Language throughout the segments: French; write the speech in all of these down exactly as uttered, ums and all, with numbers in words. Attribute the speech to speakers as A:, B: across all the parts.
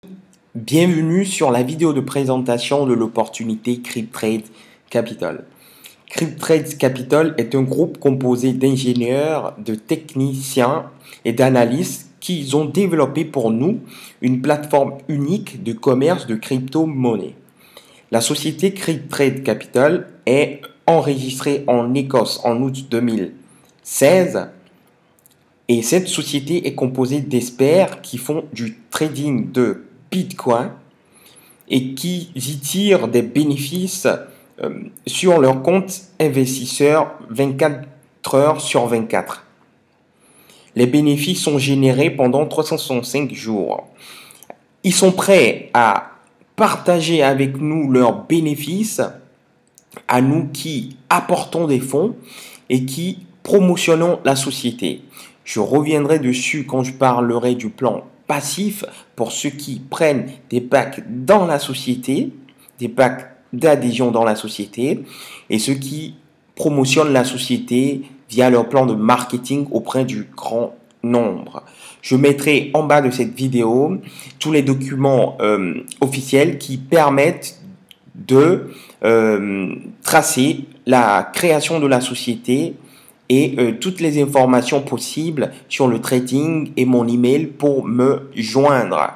A: Bienvenue sur la vidéo de présentation de l'opportunité Cryptrade Capital. Cryptrade Capital est un groupe composé d'ingénieurs, de techniciens et d'analystes qui ont développé pour nous une plateforme unique de commerce de crypto-monnaies. La société Cryptrade Capital est enregistrée en Écosse en août deux mille seize et cette société est composée d'experts qui font du trading de Bitcoin et qui y tirent des bénéfices euh, sur leur compte investisseur vingt-quatre heures sur vingt-quatre. Les bénéfices sont générés pendant trois cent soixante-cinq jours. Ils sont prêts à partager avec nous leurs bénéfices, à nous qui apportons des fonds et qui promotionnons la société. Je reviendrai dessus quand je parlerai du plan passif pour ceux qui prennent des packs dans la société, des packs d'adhésion dans la société et ceux qui promotionnent la société via leur plan de marketing auprès du grand nombre. Je mettrai en bas de cette vidéo tous les documents euh, officiels qui permettent de euh, tracer la création de la société et euh, toutes les informations possibles sur le trading et mon email pour me joindre.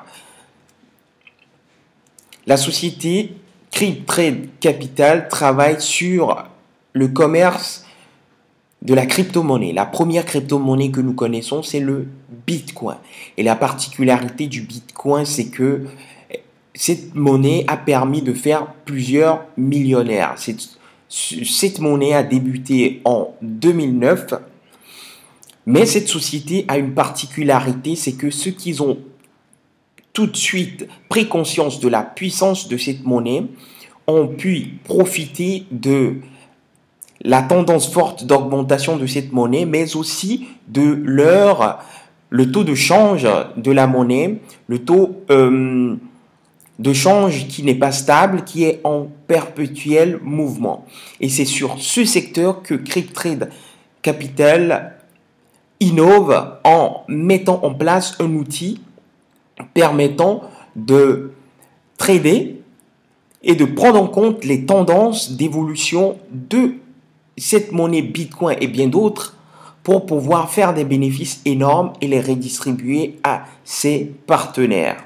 A: La société Cryptrade Capital travaille sur le commerce de la crypto-monnaie. La première crypto-monnaie que nous connaissons, c'est le Bitcoin. Et la particularité du Bitcoin, c'est que cette monnaie a permis de faire plusieurs millionnaires. C'est Cette monnaie a débuté en deux mille neuf, mais cette société a une particularité, c'est que ceux qui ont tout de suite pris conscience de la puissance de cette monnaie ont pu profiter de la tendance forte d'augmentation de cette monnaie, mais aussi de leur, le taux de change de la monnaie, le taux euh, de change qui n'est pas stable, qui est en perpétuel mouvement. Et c'est sur ce secteur que Cryptrade Capital innove en mettant en place un outil permettant de trader et de prendre en compte les tendances d'évolution de cette monnaie Bitcoin et bien d'autres pour pouvoir faire des bénéfices énormes et les redistribuer à ses partenaires.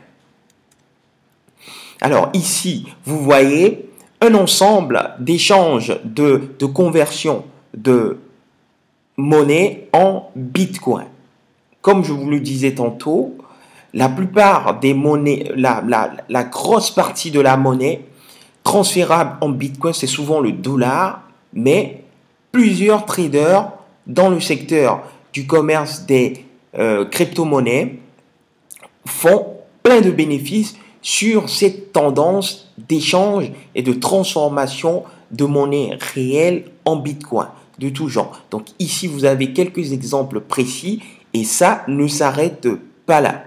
A: Alors ici, vous voyez un ensemble d'échanges de, de conversion de monnaie en Bitcoin. Comme je vous le disais tantôt, la plupart des monnaies, la, la, la grosse partie de la monnaie transférable en Bitcoin, c'est souvent le dollar, mais plusieurs traders dans le secteur du commerce des euh, crypto-monnaies font plein de bénéfices sur cette tendance d'échange et de transformation de monnaie réelle en Bitcoin de tout genre. Donc ici, vous avez quelques exemples précis et ça ne s'arrête pas là.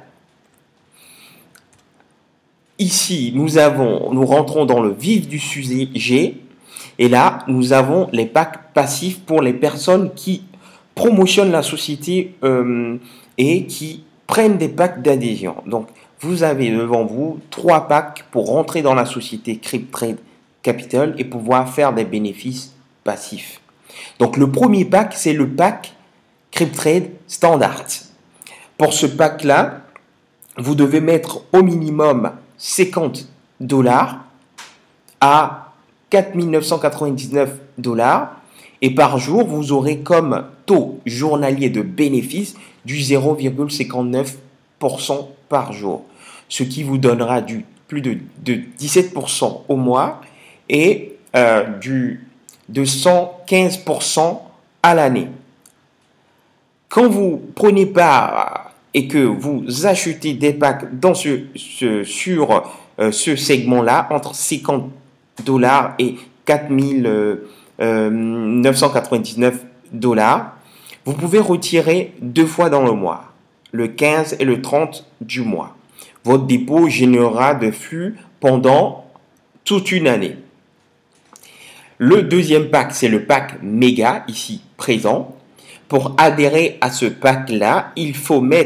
A: Ici, nous, avons, nous rentrons dans le vif du sujet et là, nous avons les packs passifs pour les personnes qui promotionnent la société euh, et qui prennent des packs d'adhésion. Donc, vous avez devant vous trois packs pour rentrer dans la société Cryptrade Capital et pouvoir faire des bénéfices passifs. Donc, le premier pack, c'est le pack Cryptrade Standard. Pour ce pack-là, vous devez mettre au minimum cinquante dollars à quatre mille neuf cent quatre-vingt-dix-neuf dollars et par jour, vous aurez comme taux journalier de bénéfice du zéro virgule cinquante-neuf pour cent par jour, ce qui vous donnera du plus de, de dix-sept pour cent au mois et euh, du, de cent quinze pour cent à l'année. Quand vous prenez part et que vous achetez des packs dans ce, ce, sur euh, ce segment-là, entre cinquante dollars et quatre mille neuf cent quatre-vingt-dix-neuf dollars, vous pouvez retirer deux fois dans le mois, le quinze et le trente du mois. Votre dépôt générera de flux pendant toute une année. Le deuxième pack, c'est le pack méga, ici présent. Pour adhérer à ce pack-là, il faut mettre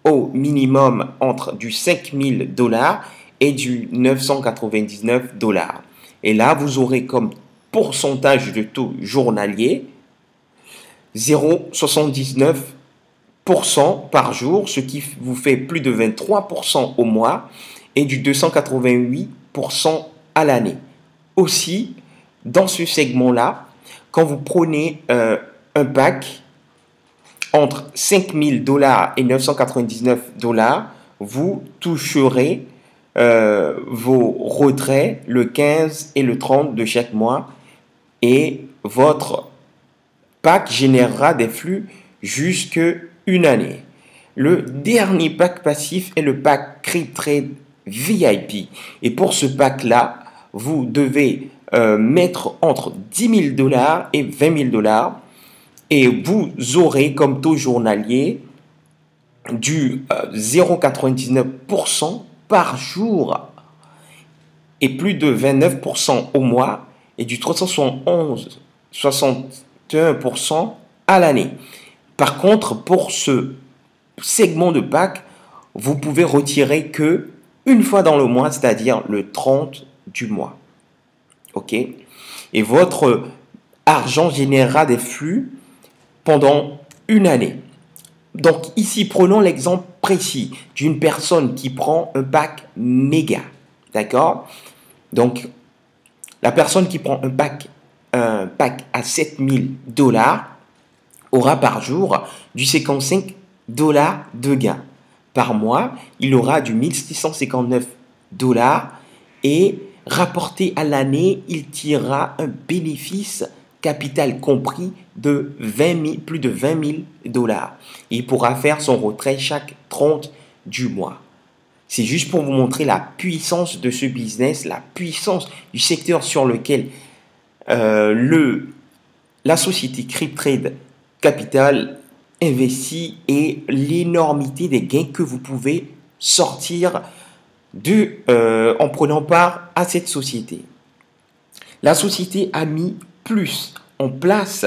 A: au minimum entre du cinq mille dollars et du neuf cent quatre-vingt-dix-neuf dollars. Et là, vous aurez comme pourcentage de taux journalier zéro virgule soixante-dix-neuf pour cent par jour, ce qui vous fait plus de vingt-trois pour cent au mois et du deux cent quatre-vingt-huit pour cent à l'année. Aussi, dans ce segment-là, quand vous prenez euh, un pack entre cinq mille dollars et neuf cent quatre-vingt-dix-neuf dollars, vous toucherez euh, vos retraits le quinze et le trente de chaque mois et votre pack générera des flux jusque une année. Le dernier pack passif est le pack CrypTrade V I P. Et pour ce pack-là, vous devez euh, mettre entre dix mille dollars et vingt mille dollars. Et vous aurez comme taux journalier du euh, zéro virgule quatre-vingt-dix-neuf pour cent par jour et plus de vingt-neuf pour cent au mois et du trois cent soixante-onze virgule soixante et un pour cent à l'année. Par contre, pour ce segment de pack, vous pouvez retirer que une fois dans le mois, c'est-à-dire le trente du mois. OK? Et votre argent générera des flux pendant une année. Donc ici, prenons l'exemple précis d'une personne qui prend un pack méga. D'accord? Donc, la personne qui prend un pack, un pack à sept mille dollars aura par jour du cinquante-cinq dollars de gain. Par mois, il aura du mille six cent cinquante-neuf dollars et rapporté à l'année, il tirera un bénéfice capital compris de vingt mille, plus de vingt mille dollars. Il pourra faire son retrait chaque trente du mois. C'est juste pour vous montrer la puissance de ce business, la puissance du secteur sur lequel euh, le, la société CrypTrade Capital investit et l'énormité des gains que vous pouvez sortir de, euh, en prenant part à cette société. La société a mis plus en place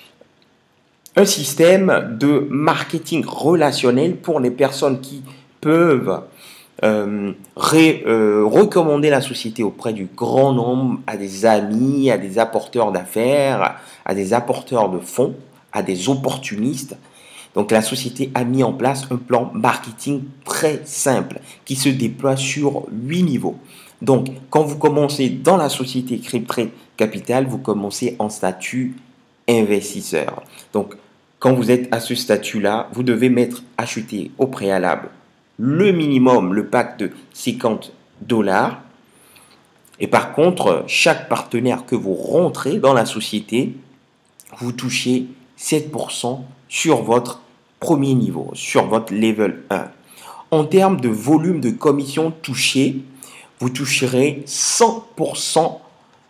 A: un système de marketing relationnel pour les personnes qui peuvent euh, ré, euh, recommander la société auprès du grand nombre, à des amis, à des apporteurs d'affaires, à des apporteurs de fonds, à des opportunistes. Donc la société a mis en place un plan marketing très simple qui se déploie sur huit niveaux. Donc quand vous commencez dans la société CrypTrade Capital, vous commencez en statut investisseur. Donc quand vous êtes à ce statut-là, vous devez mettre acheter au préalable le minimum, le pack de cinquante dollars. Et par contre, chaque partenaire que vous rentrez dans la société, vous touchez sept pour cent sur votre premier niveau, sur votre level un. En termes de volume de commission touchée, vous toucherez cent pour cent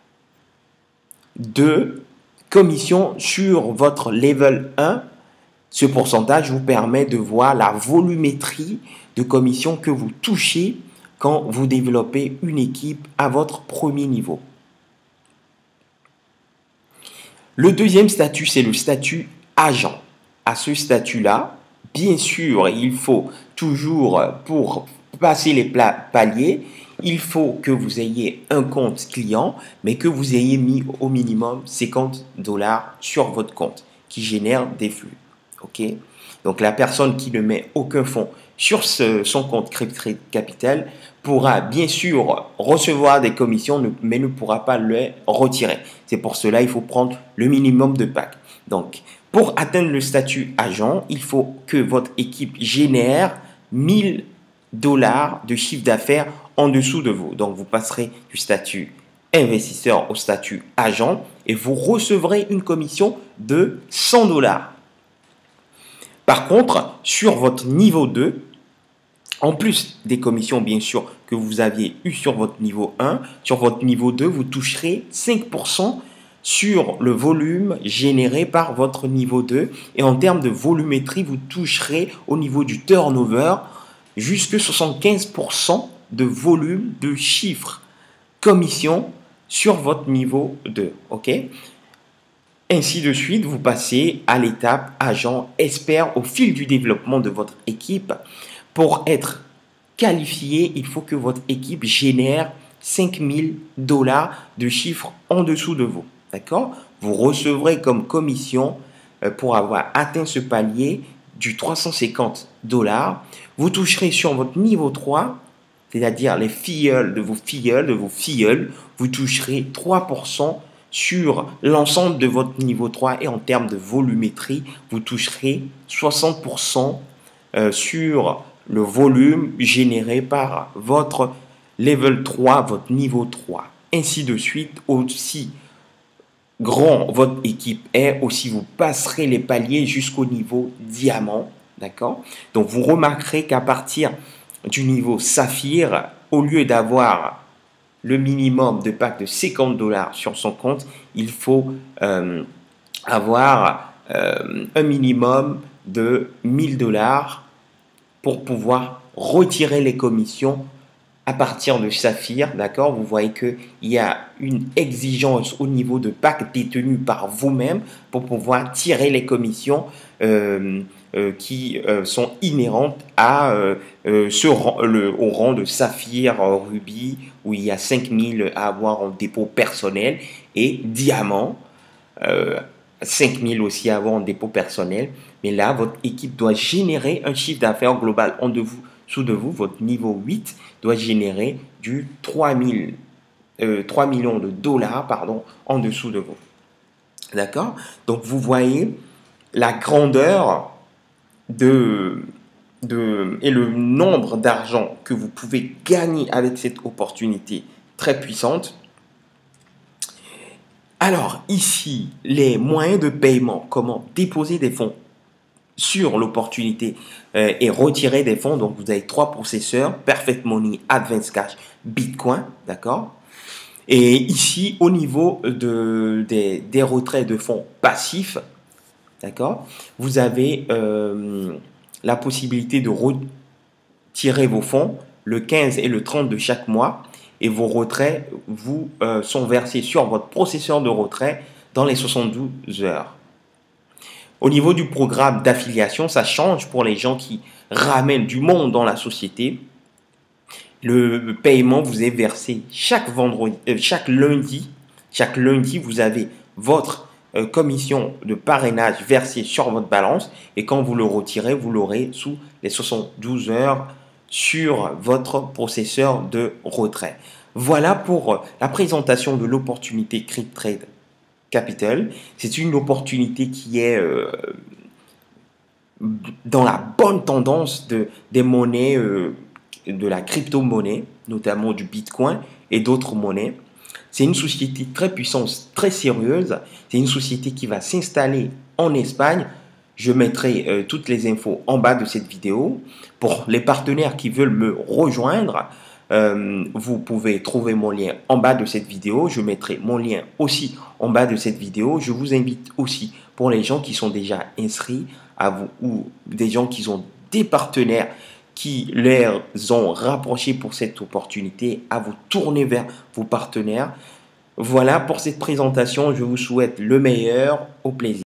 A: de commission sur votre level un. Ce pourcentage vous permet de voir la volumétrie de commission que vous touchez quand vous développez une équipe à votre premier niveau. Le deuxième statut, c'est le statut agent. À ce statut-là, bien sûr, il faut toujours, pour passer les paliers, il faut que vous ayez un compte client, mais que vous ayez mis au minimum cinquante dollars sur votre compte qui génère des flux. OK? Donc, la personne qui ne met aucun fonds sur ce, son compte CrypTrade Capital pourra bien sûr recevoir des commissions, mais ne pourra pas les retirer. C'est pour cela qu'il faut prendre le minimum de packs. Donc, pour atteindre le statut agent, il faut que votre équipe génère mille dollars de chiffre d'affaires en dessous de vous. Donc, vous passerez du statut investisseur au statut agent et vous recevrez une commission de cent dollars. Par contre, sur votre niveau deux, en plus des commissions bien sûr que vous aviez eues sur votre niveau un, sur votre niveau deux, vous toucherez cinq pour cent sur le volume généré par votre niveau deux. Et en termes de volumétrie, vous toucherez au niveau du turnover jusqu'à soixante-quinze pour cent de volume de chiffres commission sur votre niveau deux. OK? Ainsi de suite, vous passez à l'étape agent expert au fil du développement de votre équipe. Pour être qualifié, il faut que votre équipe génère cinq mille dollars de chiffre en dessous de vous. D'accord? Vous recevrez comme commission euh, pour avoir atteint ce palier du trois cent cinquante dollars. Vous toucherez sur votre niveau trois, c'est-à-dire les filleuls de vos filleuls, de vos filleuls, vous toucherez trois pour cent sur l'ensemble de votre niveau trois et en termes de volumétrie, vous toucherez soixante pour cent euh, sur le volume généré par votre level trois, votre niveau trois. Ainsi de suite, aussi grand votre équipe est, aussi vous passerez les paliers jusqu'au niveau diamant. D'accord? Donc vous remarquerez qu'à partir du niveau saphir, au lieu d'avoir le minimum de pack de cinquante dollars sur son compte, il faut euh, avoir euh, un minimum de mille dollars pour pouvoir retirer les commissions à partir de saphir. D'accord? Vous voyez qu'il y a une exigence au niveau de pack détenu par vous-même pour pouvoir tirer les commissions euh, euh, qui euh, sont inhérentes à, euh, euh, ce rang, le, au rang de saphir, euh, rubis, où il y a cinq mille à avoir en dépôt personnel, et diamant, euh, cinq mille aussi à avoir en dépôt personnel. Mais là, votre équipe doit générer un chiffre d'affaires global en dessous de vous. Votre niveau huit doit générer du trois mille, euh, trois millions de dollars pardon, en dessous de vous. D'accord? Donc, vous voyez la grandeur de, de, et le nombre d'argent que vous pouvez gagner avec cette opportunité très puissante. Alors, ici, les moyens de paiement, comment déposer des fonds sur l'opportunité euh, et retirer des fonds. Donc, vous avez trois processeurs, Perfect Money, Advance Cash, Bitcoin, d'accord? Et ici, au niveau de, des, des retraits de fonds passifs, d'accord, vous avez euh, la possibilité de retirer vos fonds le quinze et le trente de chaque mois et vos retraits vous euh, sont versés sur votre processeur de retrait dans les soixante-douze heures. Au niveau du programme d'affiliation, ça change pour les gens qui ramènent du monde dans la société. Le paiement vous est versé chaque vendredi, euh, chaque lundi. Chaque lundi, vous avez votre euh, commission de parrainage versée sur votre balance. Et quand vous le retirez, vous l'aurez sous les soixante-douze heures sur votre processeur de retrait. Voilà pour la présentation de l'opportunité CrypTrade Capital. C'est une opportunité qui est euh, dans la bonne tendance de, des monnaies, euh, de la crypto-monnaie, notamment du Bitcoin et d'autres monnaies. C'est une société très puissante, très sérieuse. C'est une société qui va s'installer en Espagne. Je mettrai euh, toutes les infos en bas de cette vidéo. Pour les partenaires qui veulent me rejoindre, Euh, vous pouvez trouver mon lien en bas de cette vidéo. Je mettrai mon lien aussi en bas de cette vidéo. Je vous invite aussi, pour les gens qui sont déjà inscrits à vous ou des gens qui ont des partenaires qui les ont rapprochés pour cette opportunité, à vous tourner vers vos partenaires. Voilà pour cette présentation. Je vous souhaite le meilleur. Au plaisir.